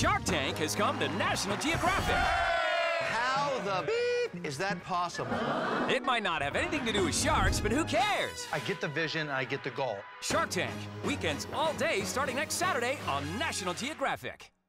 Shark Tank has come to National Geographic. How the beep is that possible? It might not have anything to do with sharks, but who cares? I get the vision, I get the goal. Shark Tank, weekends all day starting next Saturday on National Geographic.